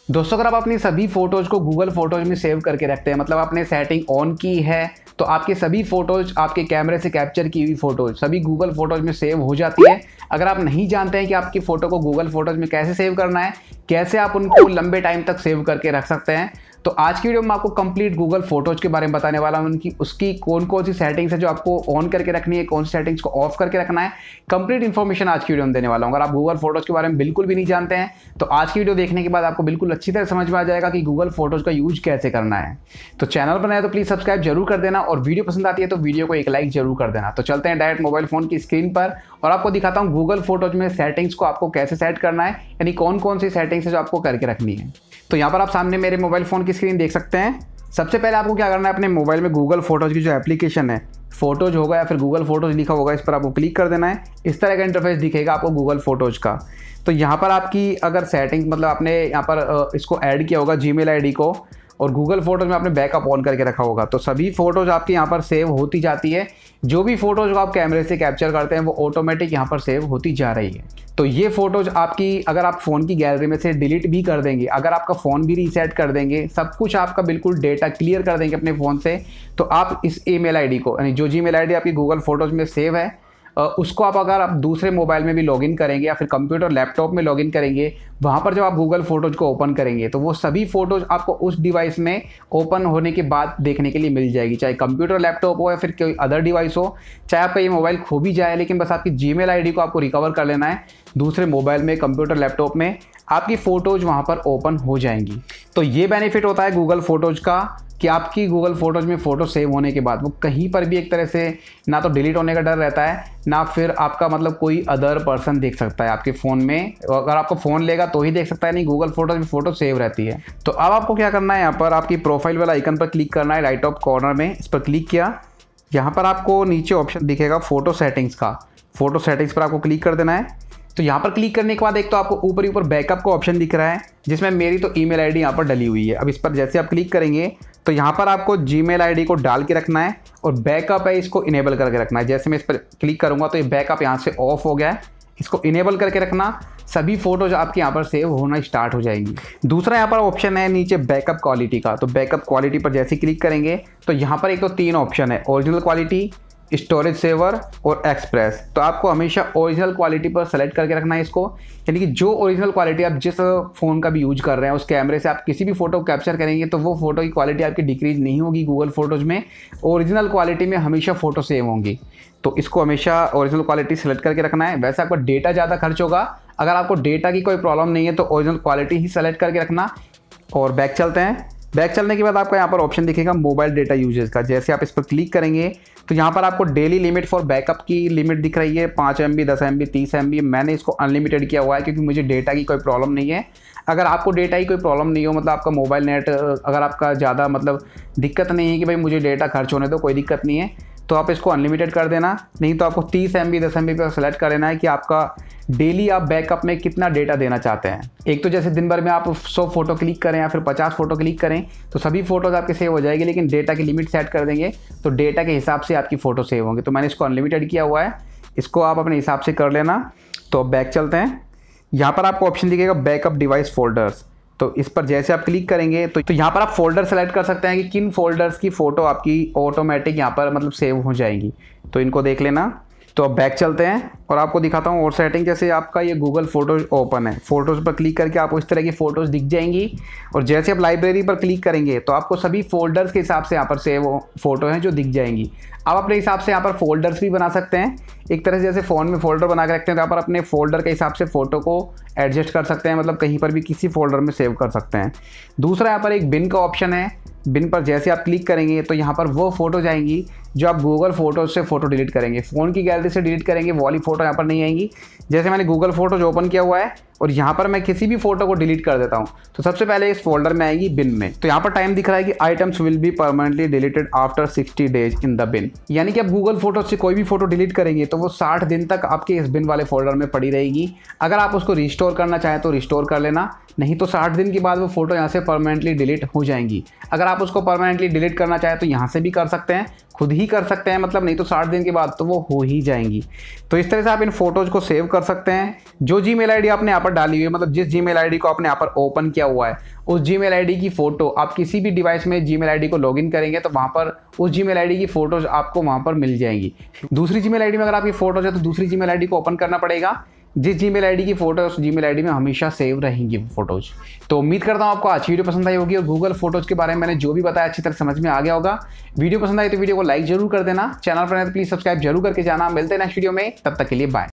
दोस्तों अगर आप अपनी सभी फोटोज़ को गूगल फोटोज़ में सेव करके रखते हैं, मतलब आपने सेटिंग ऑन की है, तो आपके सभी फोटोज़, आपके कैमरे से कैप्चर की हुई फोटोज़ सभी गूगल फोटोज़ में सेव हो जाती है। अगर आप नहीं जानते हैं कि आपकी फ़ोटो को गूगल फोटोज़ में कैसे सेव करना है, कैसे आप उनको लंबे टाइम तक सेव करके रख सकते हैं, तो आज की वीडियो में आपको कंप्लीट गूगल फोटोज़ के बारे में बताने वाला हूं। उसकी कौन कौन सी सेटिंग्स है जो आपको ऑन करके रखनी है, कौन सी सेटिंग्स को ऑफ करके रखना है, कंप्लीट इन्फॉर्मेशन आज की वीडियो में देने वाला हूं। अगर आप गूगल फोटोज़ के बारे में बिल्कुल भी नहीं जानते हैं तो आज की वीडियो देखने के बाद आपको बिल्कुल अच्छी तरह समझ में आ जाएगा कि गूगल फोटोज़ का यूज कैसे करना है। तो चैनल पर नया तो प्लीज़ सब्सक्राइब जरूर कर देना और वीडियो पसंद आती है तो वीडियो को एक लाइक जरूर कर देना। तो चलते हैं डायरेक्ट मोबाइल फ़ोन की स्क्रीन पर और आपको दिखाता हूँ गूगल फोटोज़ में सेटिंग्स को आपको कैसे सेट करना है, यानी कौन कौन सी सेटिंग्स है जो आपको करके रखनी है। तो यहाँ पर आप सामने मेरे मोबाइल फ़ोन की स्क्रीन देख सकते हैं। सबसे पहले आपको क्या करना है, अपने मोबाइल में गूगल फोटोज़ की जो एप्लीकेशन है, फोटोज़ होगा या फिर गूगल फोटोज़ लिखा होगा, इस पर आपको क्लिक कर देना है। इस तरह का इंटरफेस दिखेगा आपको गूगल फोटोज़ का। तो यहाँ पर आपकी अगर सेटिंग, मतलब आपने यहाँ पर इसको ऐड किया होगा जीमेल आईडी को, और गूगल फोटोज़ में आपने बैकअप ऑन करके रखा होगा, तो सभी फ़ोटोज़ आपकी यहाँ पर सेव होती जाती है। जो भी फ़ोटोज़ को आप कैमरे से कैप्चर करते हैं वो ऑटोमेटिक यहाँ पर सेव होती जा रही है। तो ये फ़ोटोज़ आपकी, अगर आप फ़ोन की गैलरी में से डिलीट भी कर देंगे, अगर आपका फ़ोन भी रीसेट कर देंगे, सब कुछ आपका बिल्कुल डेटा क्लियर कर देंगे अपने फ़ोन से, तो आप इस ईमेल आईडी को, यानी जो जीमेल आईडी आपकी गूगल फोटोज़ में सेव है, उसको अगर आप दूसरे मोबाइल में भी लॉगिन करेंगे या फिर कंप्यूटर लैपटॉप में लॉगिन करेंगे, वहाँ पर जब आप गूगल फोटोज़ को ओपन करेंगे तो वो सभी फ़ोटोज़ आपको उस डिवाइस में ओपन होने के बाद देखने के लिए मिल जाएगी। चाहे कंप्यूटर लैपटॉप हो या फिर कोई अदर डिवाइस हो, चाहे आपका ये मोबाइल खो भी जाए, लेकिन बस आपकी जीमेल आईडी को आपको रिकवर कर लेना है, दूसरे मोबाइल में, कंप्यूटर लैपटॉप में आपकी फ़ोटोज़ वहाँ पर ओपन हो जाएंगी। तो ये बेनिफिट होता है गूगल फोटोज़ का कि आपकी गूगल फोटोज़ में फ़ोटो सेव होने के बाद वो कहीं पर भी एक तरह से ना तो डिलीट होने का डर रहता है, ना फिर आपका मतलब कोई अदर पर्सन देख सकता है आपके फ़ोन में। अगर आपको फ़ोन लेगा तो ही देख सकता है, नहीं गूगल फोटोज़ में फ़ोटो सेव रहती है। तो अब आपको क्या करना है, यहाँ पर आपकी प्रोफाइल वाला आइकन पर क्लिक करना है, राइट टॉप कॉर्नर में इस पर क्लिक किया। यहाँ पर आपको नीचे ऑप्शन दिखेगा फ़ोटो सेटिंग्स का, फ़ोटो सेटिंग्स पर आपको क्लिक कर देना है। तो यहाँ पर क्लिक करने के बाद एक तो आपको ऊपर ही ऊपर बैकअप का ऑप्शन दिख रहा है, जिसमें मेरी तो ईमेल आईडी यहाँ पर डली हुई है। अब इस पर जैसे आप क्लिक करेंगे तो यहाँ पर आपको जीमेल आईडी को डाल के रखना है और बैकअप है इसको इनेबल करके रखना है। जैसे मैं इस पर क्लिक करूँगा तो ये बैकअप यहाँ से ऑफ हो गया है, इसको इनेबल करके रखना, सभी फोटोज आपके यहाँ पर सेव होना स्टार्ट हो जाएंगी। दूसरा यहाँ पर ऑप्शन है नीचे बैकअप क्वालिटी का, तो बैकअप क्वालिटी पर जैसे क्लिक करेंगे तो यहाँ पर एक तो 3 ऑप्शन है, ओरिजिनल क्वालिटी, स्टोरेज सेवर और एक्सप्रेस। तो आपको हमेशा ओरिजिनल क्वालिटी पर सेलेक्ट करके रखना है इसको, यानी कि जो ओरिजिनल क्वालिटी आप जिस फ़ोन का भी यूज कर रहे हैं उस कैमरे से आप किसी भी फ़ोटो कैप्चर करेंगे तो वो फ़ोटो की क्वालिटी आपकी डिक्रीज नहीं होगी गूगल फोटोज़ में, ओरिजिनल क्वालिटी में हमेशा फ़ोटो सेव होंगी। तो इसको हमेशा ओरिजिनल क्वालिटी सेलेक्ट करके रखना है। वैसे आपका डेटा ज़्यादा खर्च होगा, अगर आपको डेटा की कोई प्रॉब्लम नहीं है तो ओरिजिनल क्वालिटी ही सेलेक्ट करके रखना। और बैक चलते हैं। बैक चलने के बाद आपको यहाँ पर ऑप्शन दिखेगा मोबाइल डेटा यूजेज का, जैसे आप इस पर क्लिक करेंगे तो यहाँ पर आपको डेली लिमिट फॉर बैकअप की लिमिट दिख रही है, 5 MB, 10 MB, 30 MB। मैंने इसको अनलिमिटेड किया हुआ है क्योंकि मुझे डेटा की कोई प्रॉब्लम नहीं है। अगर आपको डेटा की कोई प्रॉब्लम नहीं हो, मतलब आपका मोबाइल नेट अगर आपका ज़्यादा मतलब दिक्कत नहीं है कि भाई मुझे डेटा खर्च होने दो, कोई दिक्कत नहीं है, तो आप इसको अनलिमिटेड कर देना। नहीं तो आपको 30 MB, 10 MB पर सेलेक्ट कर लेना है कि आपका डेली आप बैकअप में कितना डेटा देना चाहते हैं। एक तो जैसे दिन भर में आप 100 फोटो क्लिक करें या फिर 50 फोटो क्लिक करें तो सभी फोटोज़ आपके सेव हो जाएगी, लेकिन डेटा की लिमिट सेट कर देंगे तो डेटा के हिसाब से आपकी फ़ोटो सेव होंगी। तो मैंने इसको अनलिमिटेड किया हुआ है, इसको आप अपने हिसाब से कर लेना। तो बैक चलते हैं। यहाँ पर आपको ऑप्शन दिखेगा बैकअप डिवाइस फोल्डर्स, तो इस पर जैसे आप क्लिक करेंगे तो यहाँ पर आप फोल्डर सेलेक्ट कर सकते हैं कि किन फोल्डर्स की फ़ोटो आपकी ऑटोमेटिक यहाँ पर मतलब सेव हो जाएंगी, तो इनको देख लेना। तो अब बैक चलते हैं और आपको दिखाता हूँ और सेटिंग। जैसे आपका ये गूगल फोटोज़ ओपन है, फ़ोटोज़ पर क्लिक करके आपको इस तरह की फ़ोटोज़ दिख जाएंगी, और जैसे आप लाइब्रेरी पर क्लिक करेंगे तो आपको सभी फोल्डर्स के हिसाब से यहाँ पर सेव फ़ोटो हैं जो दिख जाएंगी। आप अपने हिसाब से यहाँ पर फोल्डर्स भी बना सकते हैं, एक तरह से जैसे फ़ोन में फ़ोल्डर बना के रखते हैं तो यहाँ पर अपने फ़ोल्डर के हिसाब से फ़ोटो को एडजस्ट कर सकते हैं, मतलब कहीं पर भी किसी फोल्डर में सेव कर सकते हैं। दूसरा यहाँ पर एक बिन का ऑप्शन है, बिन पर जैसे आप क्लिक करेंगे तो यहाँ पर वो फ़ोटो जाएंगी जो आप गूगल फोटोज़ से फ़ोटो डिलीट करेंगे। फ़ोन की गैलरी से डिलीट करेंगे वो वाली फ़ोटो यहाँ पर नहीं आएंगी। जैसे मैंने गूगल फोटोज़ ओपन किया हुआ है और यहाँ पर मैं किसी भी फ़ोटो को डिलीट कर देता हूँ तो सबसे पहले इस फोल्डर में आएगी बिन में। तो यहाँ पर टाइम दिख रहा है कि items will be permanently deleted after 60 days in the bin, यानी कि आप गूगल फोटोज से कोई भी फोटो डिलीट करेंगे तो वो 60 दिन तक आपके इस बिन वाले फोल्डर में पड़ी रहेगी। अगर आप उसको रिस्टोर करना चाहें तो रिस्टोर कर लेना, नहीं तो 60 दिन के बाद वो फोटो यहाँ से परमानेंटली डिलीट हो जाएंगी। अगर आप उसको परमानेंटली डिलीट करना चाहें तो यहाँ से भी कर सकते हैं, खुद ही कर सकते हैं, मतलब नहीं तो 60 दिन के बाद तो वो हो ही जाएंगी। तो इस तरह से आप इन फोटोज़ को सेव कर सकते हैं। जो जीमेल आईडी आपने यहाँ पर डाली हुई है, मतलब जिस जीमेल आईडी को आपने यहाँ पर ओपन किया हुआ है, उस जीमेल आईडी की फ़ोटो आप किसी भी डिवाइस में जीमेल आईडी को लॉगिन करेंगे तो वहाँ पर उस जीमेल आईडी की फ़ोटोज़ आपको वहाँ पर मिल जाएंगी। दूसरी जीमेल आईडी में अगर आपकी फ़ोटोज़ है तो दूसरी जीमेल आईडी को ओपन करना पड़ेगा। जिस जीमेल आईडी की फ़ोटो है उस जीमेल आईडी में हमेशा सेव रहेंगी वो फोटोज़। तो उम्मीद करता हूँ आपको आज की वीडियो पसंद आई होगी और गूगल फोटोज़ के बारे में मैंने जो भी बताया अच्छी तरह समझ में आ गया होगा। वीडियो पसंद आई तो वीडियो को लाइक जरूर कर देना, चैनल पर नहीं तो प्लीज़ सब्सक्राइब जरूर करके जाना। मिलते हैं नेक्स्ट वीडियो में, तब तक के लिए बाय।